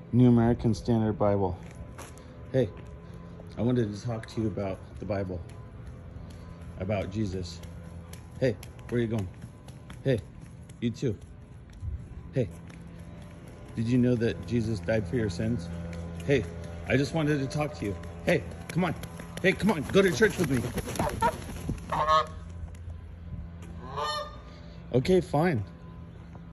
New American Standard Bible. Hey, I wanted to talk to you about the Bible, about Jesus. Hey, where are you going? Hey, you too. Hey, did you know that Jesus died for your sins? Hey, I just wanted to talk to you. Hey, come on. Hey, come on, go to church with me. Okay, fine.